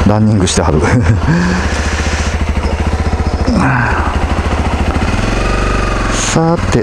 ランニングしてはるさて、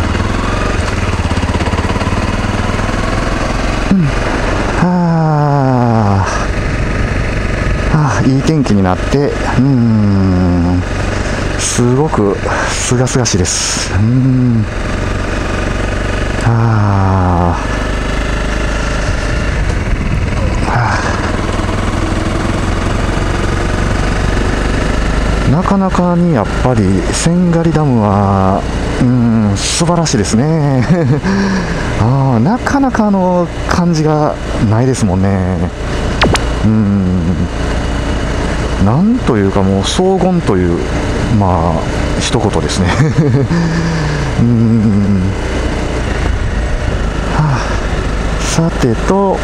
いい天気になって、すごくすがすがしいです。なかなかにやっぱり千狩ダムは素晴らしいですねなかなか感じがないですもんね。なんというかもう荘厳という一言ですねさてと、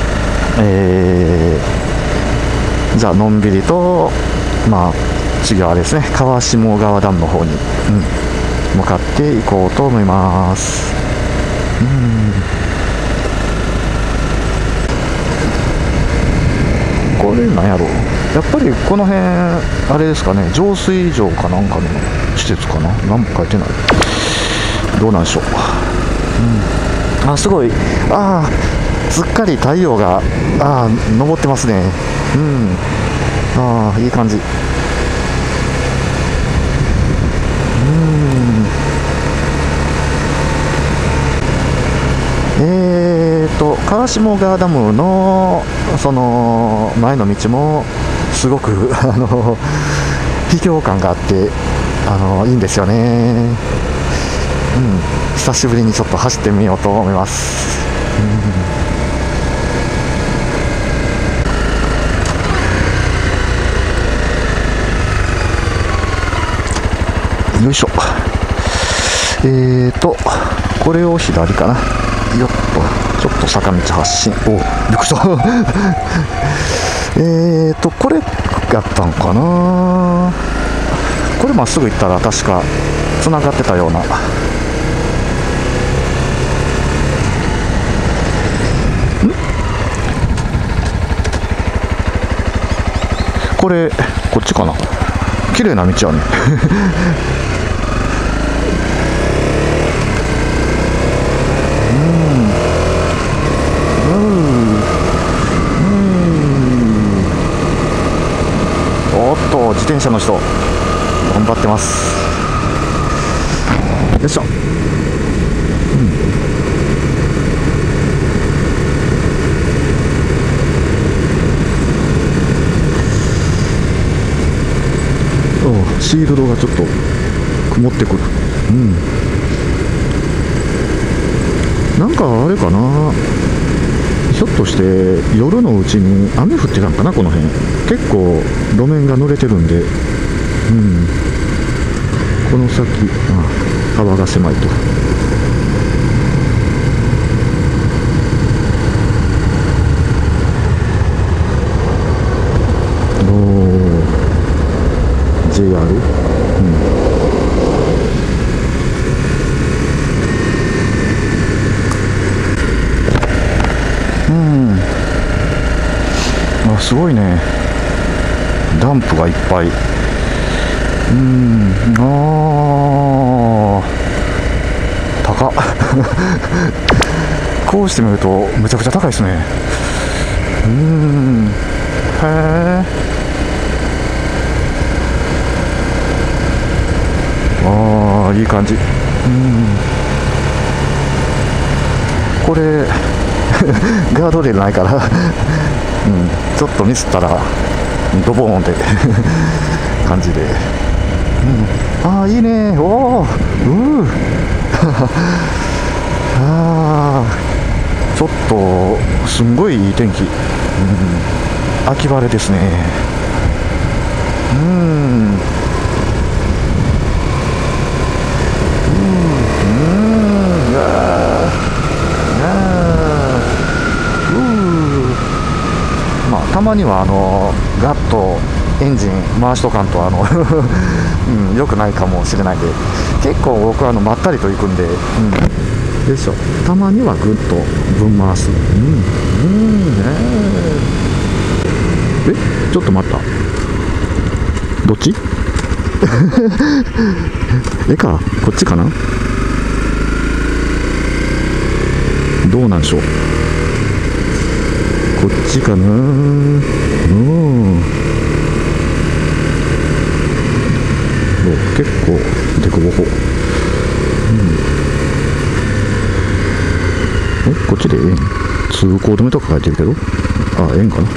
じゃあのんびりと次はですね、川下川ダムの方に、向かっていこうと思います。これなんやろう、やっぱりこの辺あれですかね、浄水場かなんかの施設かな、何も書いてない、どうなんでしょう。すごい、すっかり太陽が昇ってますね。いい感じ。川下川ダムのその前の道もすごく秘境感があっていいんですよね。久しぶりにちょっと走ってみようと思います。よいしょ。これを左かな。よっと、ちょっと坂道発進。びっくりしたこれやったんかな。これまっすぐ行ったら確かつながってたような。これこっちかな。綺麗な道やねおっと、自転車の人頑張ってます。よいしょ。シールドがちょっと曇ってくる。なんかあれかな、ひょっとして夜のうちに雨降ってたんかな、この辺。結構路面が濡れてるんで、この先幅が狭いと。JR、すごいね、ダンプがいっぱい。高っこうしてみるとむちゃくちゃ高いですね。へえ。いい感じ。これガードレールないからちょっとミスったらドボーンって感じで、いいね。ちょっとすんごいいい天気。秋晴れですね。たまにはガッとエンジン回しとかんと良くないかもしれないんで、結構僕はまったりと行くんで、よいしょ。たまにはグッとぶん回す。えちょっと待った、どっちか、こっちかな、どうなんでしょう、こっちかな。結構デコボコ、こっちでええん、通行止めとか書いてるけど、あ、ええんかな。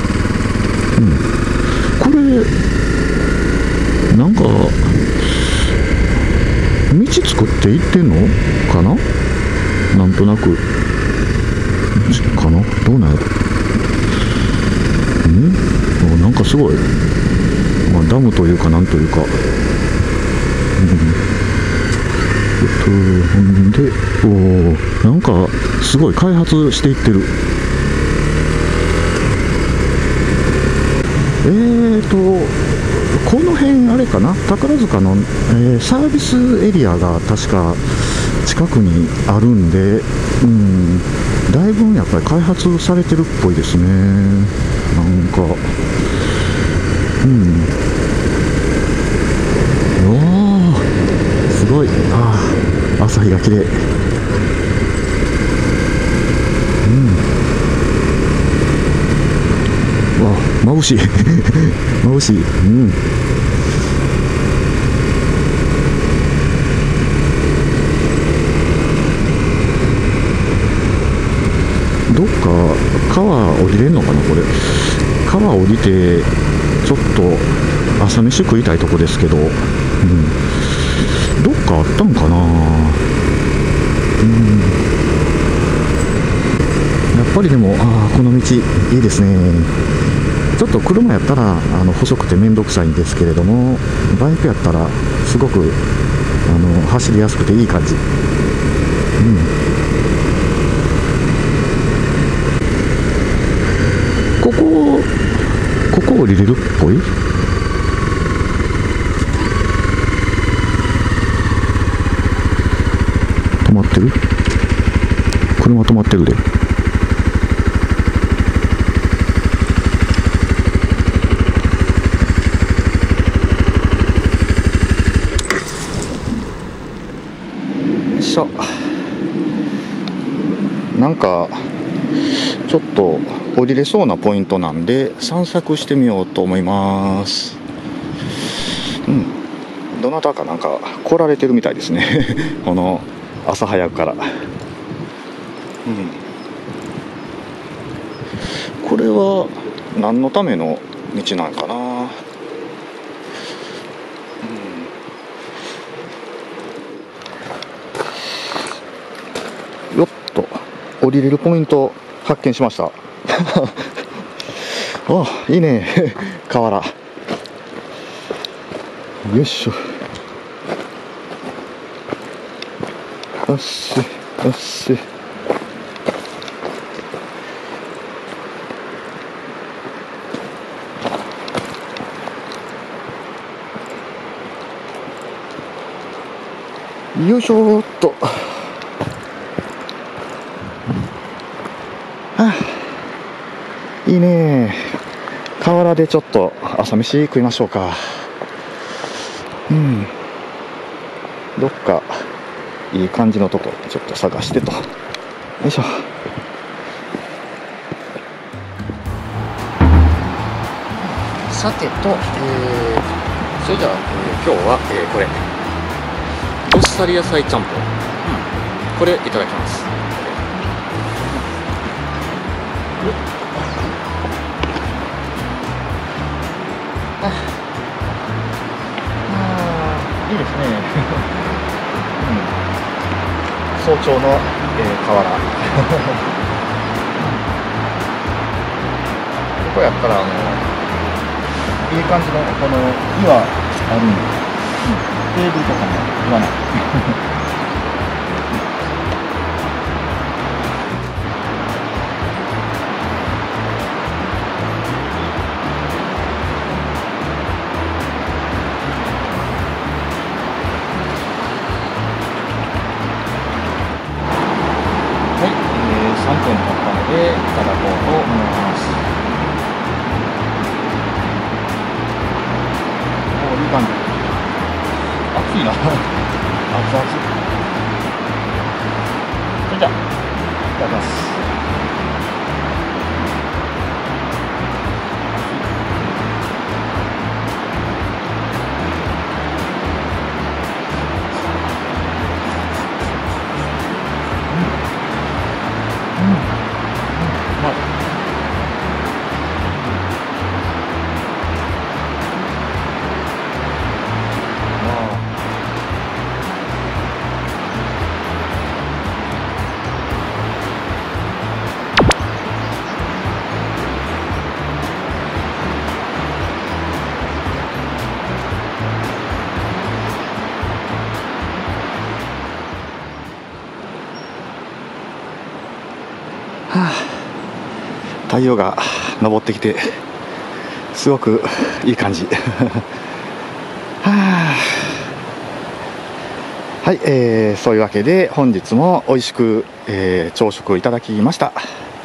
これなんか道作っていってんのかな、なんとなくかな、どうなんやろ。なんかすごい、ダムというかなんというか、で、なんかすごい開発していってる。この辺あれかな、宝塚の、サービスエリアが確か近くにあるんで、だいぶやっぱり開発されてるっぽいですね。なんか、すごい、朝日が綺麗。眩しい眩しい。どっか川降りれんのかな、これ。川降りてちょっと朝飯食いたいとこですけど、どっかあったんかな。やっぱりでも、この道いいですね。ちょっと車やったら細くて面倒くさいんですけれども、バイクやったらすごく走りやすくていい感じ。ここ降りれるっぽい。止まってる、車止まってるで。なんかちょっと降りれそうなポイントなんで散策してみようと思います。どなたかなんか来られてるみたいですねこの朝早くから。これは何のための道なんかな。よっと降りれるポイント発見しましたいいね河原。よいしょ、よしよし。よいしょーっと。いいね、河原でちょっと朝飯食いましょうか。どっかいい感じのとこちょっと探してと。よいしょ。さてと、それじゃあ、今日は、これどっさり野菜ちゃんぽん、これいただきます。いいですね早朝の、河原ここやったらいい感じのこの岩あるんで、テーブルとかも言わない3分経ったのでいただこうと思います。 いな熱々。それじゃあいただきます。太陽が昇ってきてすごくいい感じはい、そういうわけで本日も美味しく、朝食をいただきました。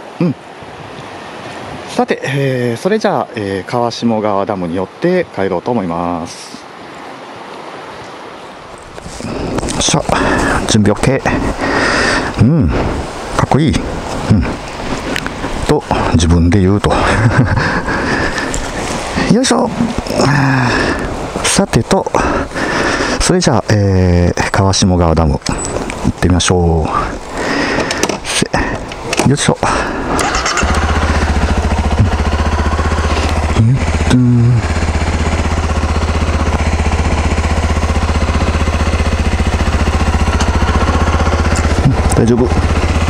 さて、それじゃあ、川下川ダムに寄って帰ろうと思います。よっしゃ、準備 OK。 かっこいい。と自分で言うとよいしょ。さてと、それじゃあ、川下川ダム行ってみましょう。よいしょ。大丈夫。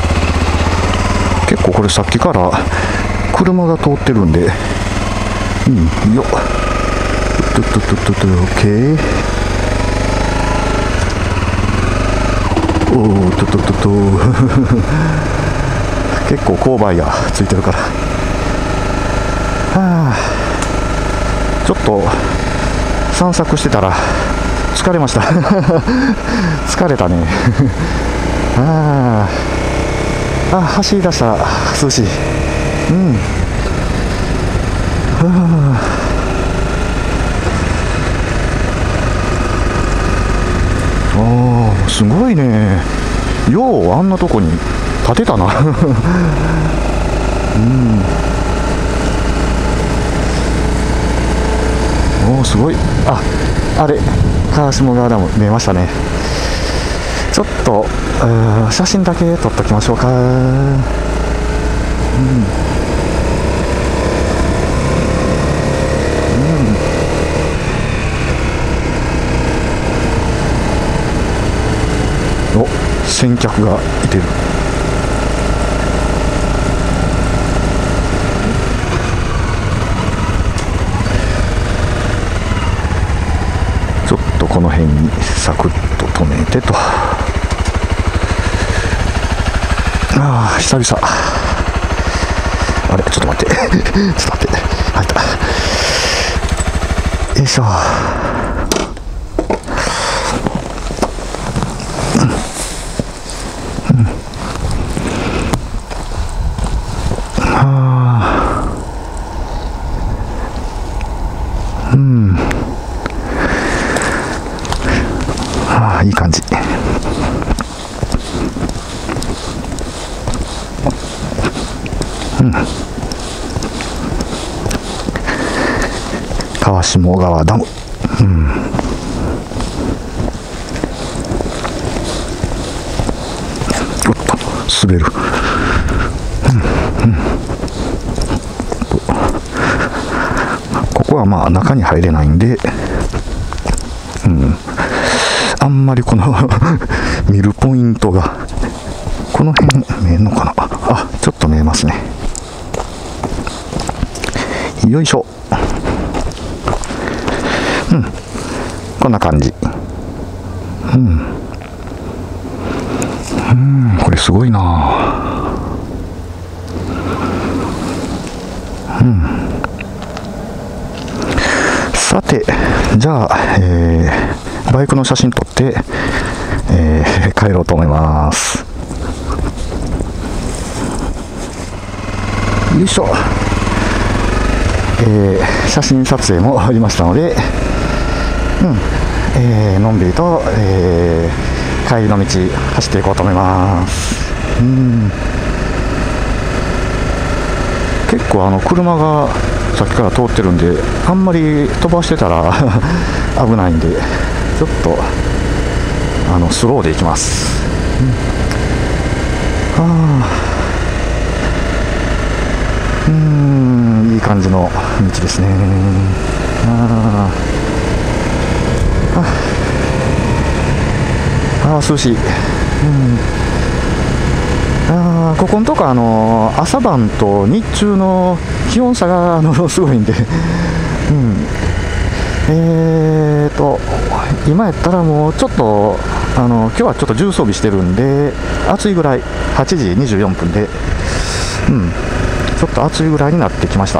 結構これさっきから車が通ってるんで、よっ。OK。結構勾配がついてるから、ちょっと散策してたら疲れました疲れたね走り出したら涼しい。すごいね。ようあんなとこに建てたなすごい。あれ川下川ダム見えましたね。ちょっと写真だけ撮っときましょうか。先客がいてる。ちょっとこの辺にサクッと止めてと。久々。あれちょっと待ってちょっと待って。入った。よいしょ。いい感じ。川下川ダム。おっと滑る。ここはまあ中に入れないんで、あんまりこの見るポイントがこの辺見えるのかな。ちょっと見えますね。よいしょ。こんな感じ。これすごいな。さてじゃあ、バイクの写真撮って、帰ろうと思います。よいしょ。写真撮影もありましたので、 のんびりと、帰りの道走っていこうと思います。結構車がさっきから通ってるんで、あんまり飛ばしてたら危ないんで、ちょっとスローで行きます。いい感じの道ですね。涼しい。ここのとこ朝晩と日中の気温差がすごいんで、今やったらもうちょっと今日はちょっと重装備してるんで暑いぐらい、8時24分で、ちょっと暑いぐらいになってきました。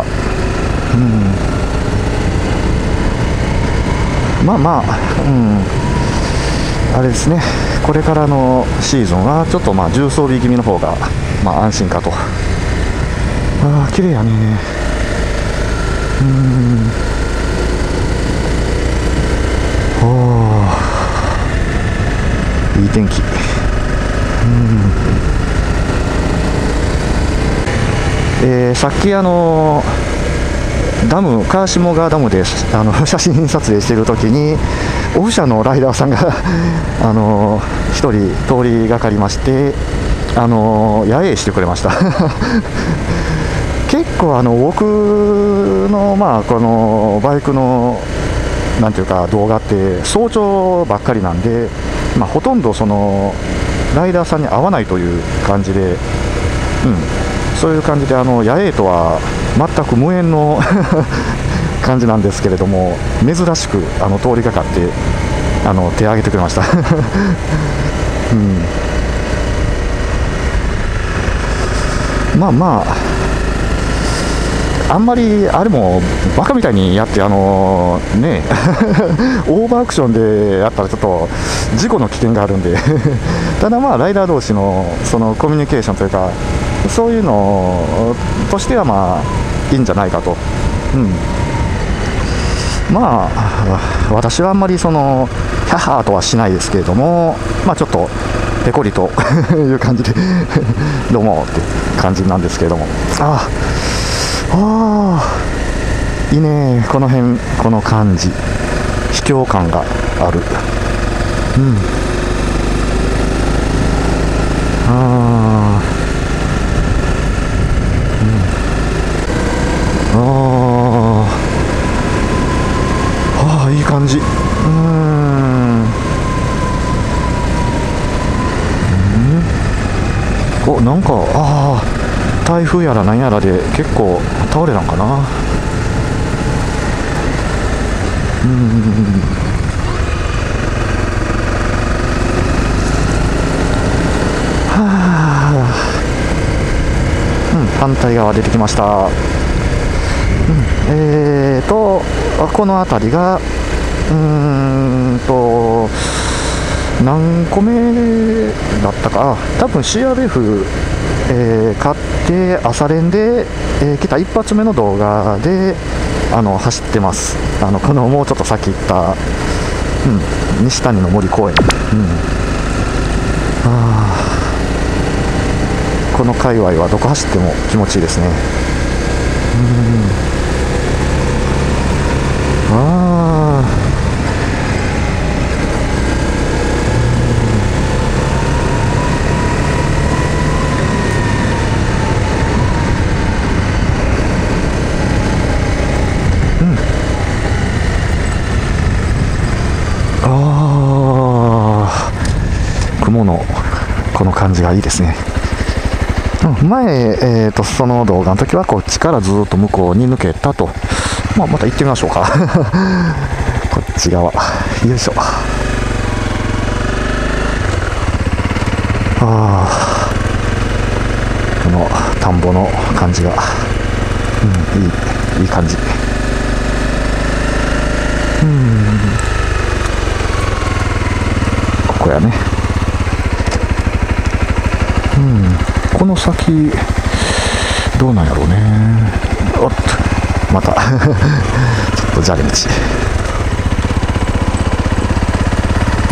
あれですね、これからのシーズンはちょっと重装備気味の方が安心かと。綺麗やね。いい天気。さっきダム、川下川ダムで写真撮影しているときにオフ車のライダーさんが一人通りがかりまして、野営してくれました結構僕のこのバイクのなんていうか動画って早朝ばっかりなんで、ほとんどそのライダーさんに会わないという感じで、そういう感じで野営とは全く無縁の感じなんですけれども、珍しく通りかかって手を挙げてくれましたあんまりあれもバカみたいにやってオーバーアクションでやったらちょっと事故の危険があるんでただライダー同士のそのコミュニケーションというか、そういうのとしてはいいんじゃないかと。私はあんまりそのヒャッハーとはしないですけれども、ちょっとペコリという感じでどうもって感じなんですけれども、いいね、この辺、この感じ、秘境感がある。いい感じ。なんか台風やらなんやらで結構倒れなんかな。反対側出てきました。この辺りが何個目だったか、多分 CRF、買って朝練で、来た一発目の動画で走ってます。このもうちょっと先行った、西谷の森公園、この界隈はどこ走っても気持ちいいですね。雲のこの感じがいいですね。前、その動画の時はこっちからずっと向こうに抜けたと。また行ってみましょうかこっち側、よいしょ。この田んぼの感じが、いい感じ。ここやね。この先どうなんやろうね。おっとまたちょっと砂利道。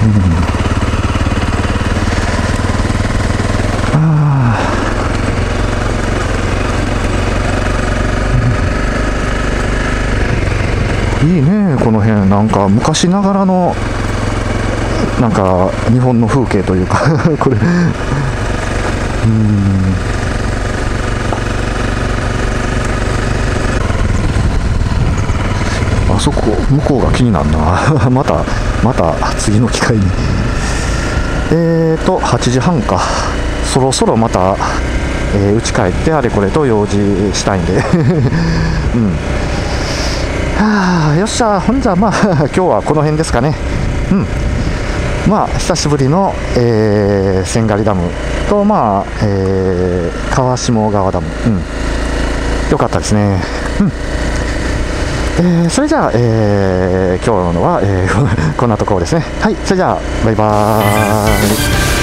いいね、この辺。なんか昔ながらのなんか日本の風景というかこれあそこ向こうが気になるなまた次の機会に。8時半か。そろそろまた、家帰ってあれこれと用事したいんではあ、よっしゃ。ほんじゃまあ今日はこの辺ですかね。まあ久しぶりの、千狩ダムと、まあ、川下川ダム、よかったですね。それじゃあ、今日のは、こんなところですね。はい、それじゃあバイバーイ。